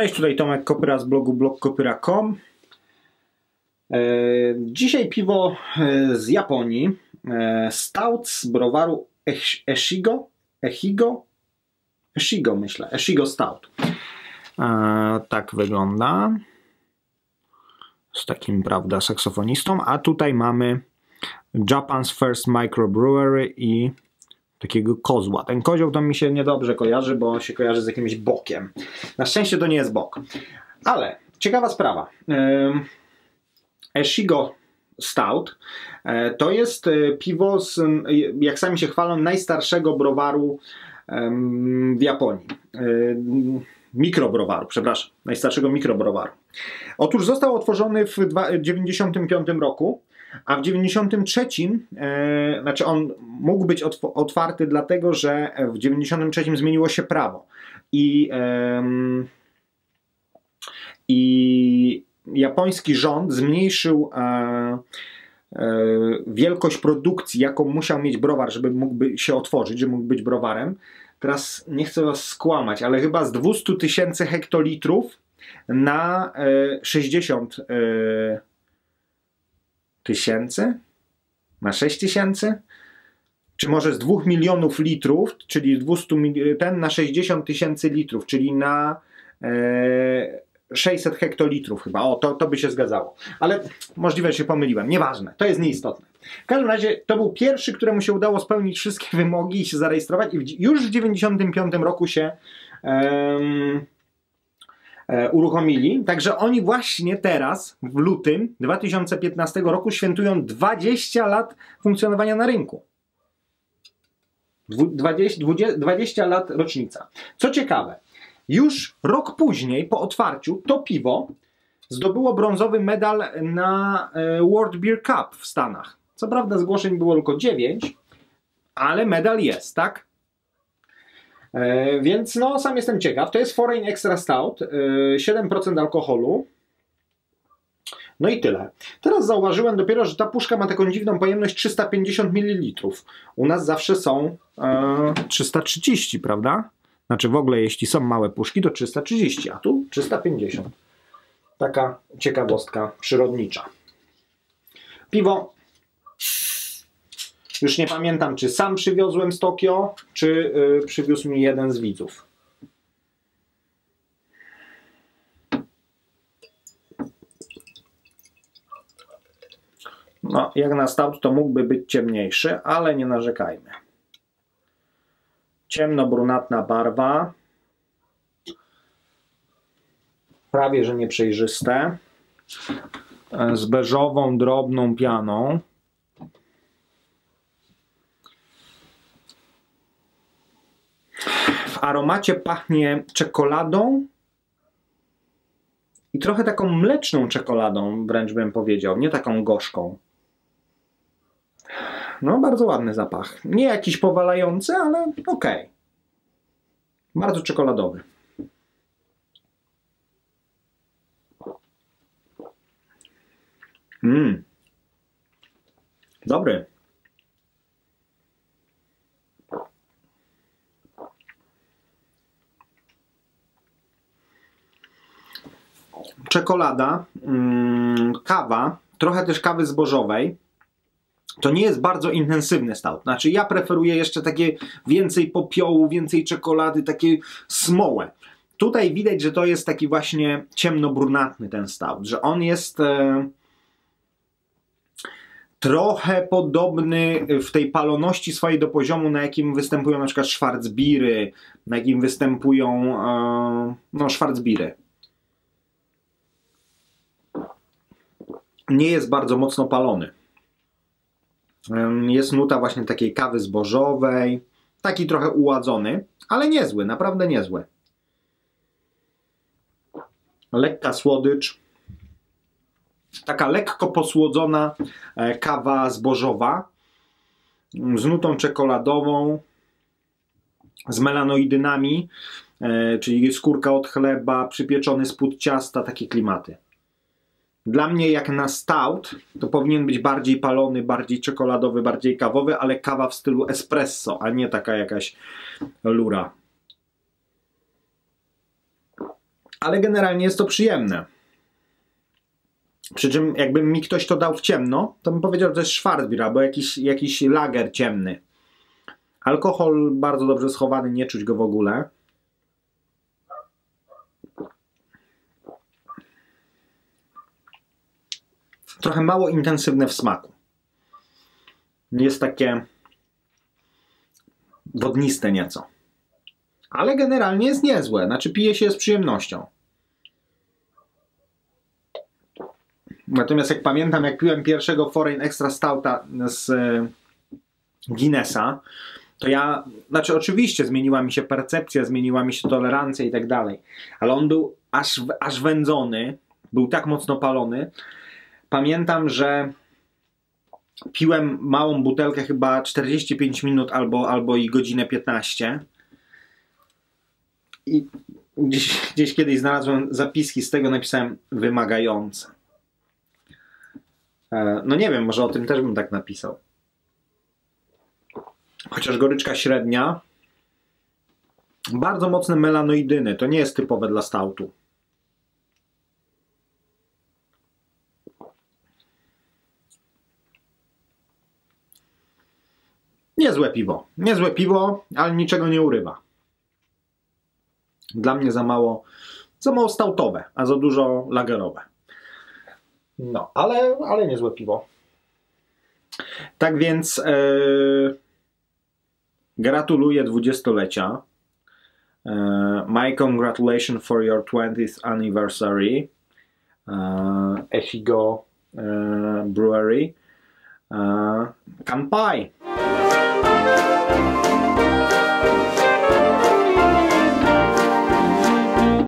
Cześć, tutaj Tomek Kopyra z blogu blogkopyra.com. Dzisiaj piwo z Japonii. Stout z browaru Echigo, myślę. Echigo Stout. Tak wygląda. Z takim, prawda, saksofonistą. A tutaj mamy Japan's First Microbrewery i takiego kozła. Ten kozioł to mi się niedobrze kojarzy, bo się kojarzy z jakimś bokiem. Na szczęście to nie jest bok. Ale ciekawa sprawa. Echigo Stout to jest piwo z, jak sami się chwalą, najstarszego browaru w Japonii. Mikrobrowaru, przepraszam. Najstarszego mikrobrowaru. Otóż został otworzony w 1995 roku. A w 93, znaczy on mógł być otwarty dlatego, że w 93 zmieniło się prawo i japoński rząd zmniejszył wielkość produkcji, jaką musiał mieć browar, żeby mógłby się otworzyć, żeby mógł być browarem. Teraz nie chcę was skłamać, ale chyba z 200 000 hektolitrów na 60 000? Na 6 000? Czy może z 2 milionów litrów, czyli 200 na 60 000 litrów, czyli na 600 hektolitrów chyba. O, to by się zgadzało. Ale możliwe, że się pomyliłem. Nieważne. To jest nieistotne. W każdym razie to był pierwszy, któremu się udało spełnić wszystkie wymogi i się zarejestrować. I już w 1995 roku się uruchomili. Także oni właśnie teraz, w lutym 2015 roku, świętują 20 lat funkcjonowania na rynku. 20 lat rocznica. Co ciekawe, już rok później, po otwarciu, to piwo zdobyło brązowy medal na World Beer Cup w Stanach. Co prawda zgłoszeń było tylko 9, ale medal jest, tak? Więc no, sam jestem ciekaw. To jest Foreign Extra Stout, 7% alkoholu. No i tyle. Teraz zauważyłem dopiero, że ta puszka ma taką dziwną pojemność 350 ml. U nas zawsze są 330, prawda? Znaczy w ogóle jeśli są małe puszki, to 330, a tu 350. Taka ciekawostka przyrodnicza. Piwo, już nie pamiętam, czy sam przywiozłem z Tokio, czy przywiózł mi jeden z widzów. No, jak na stout to mógłby być ciemniejszy, ale nie narzekajmy. Ciemno-brunatna barwa. Prawie że nieprzejrzyste. Z beżową, drobną pianą. W aromacie pachnie czekoladą i trochę taką mleczną czekoladą, wręcz bym powiedział, nie taką gorzką. No, bardzo ładny zapach. Nie jakiś powalający, ale okej. Bardzo czekoladowy. Dobry. Czekolada, kawa, trochę też kawy zbożowej. To nie jest bardzo intensywny stout. Znaczy ja preferuję jeszcze takie więcej popiołu, więcej czekolady, takie smołe. Tutaj widać, że to jest taki właśnie ciemnobrunatny ten stout, że on jest trochę podobny w tej paloności swojej do poziomu, na jakim występują na przykład Schwarzbiery, na jakim występują no, Schwarzbiery. Nie jest bardzo mocno palony. Jest nuta właśnie takiej kawy zbożowej, taki trochę uładzony, ale niezły, naprawdę niezły. Lekka słodycz, taka lekko posłodzona kawa zbożowa z nutą czekoladową, z melanoidynami, czyli skórka od chleba, przypieczony spód ciasta, takie klimaty. Dla mnie jak na stout to powinien być bardziej palony, bardziej czekoladowy, bardziej kawowy, ale kawa w stylu espresso, a nie taka jakaś lura. Ale generalnie jest to przyjemne. Przy czym jakby mi ktoś to dał w ciemno, to bym powiedział, że to jest Schwarzbier albo jakiś lager ciemny. Alkohol bardzo dobrze schowany, nie czuć go w ogóle. Trochę mało intensywne w smaku. Jest takie wodniste nieco. Ale generalnie jest niezłe. Znaczy pije się z przyjemnością. Natomiast jak pamiętam, jak piłem pierwszego Foreign Extra Stouta z Guinnessa, to ja, znaczy oczywiście zmieniła mi się percepcja, zmieniła mi się tolerancja i tak dalej, ale on był aż wędzony, był tak mocno palony. Pamiętam, że piłem małą butelkę chyba 45 minut albo i godzinę 15 i gdzieś kiedyś znalazłem zapiski z tego, napisałem wymagające. No nie wiem, może o tym też bym tak napisał. Chociaż goryczka średnia. Bardzo mocne melanoidyny. To nie jest typowe dla stoutu. Niezłe piwo. Niezłe piwo, ale niczego nie urywa. Dla mnie za mało stoutowe, a za dużo lagerowe. No, ale niezłe piwo. Tak więc gratuluję 20-lecia. My congratulations for your 20th anniversary. Echigo Brewery. Kanpai!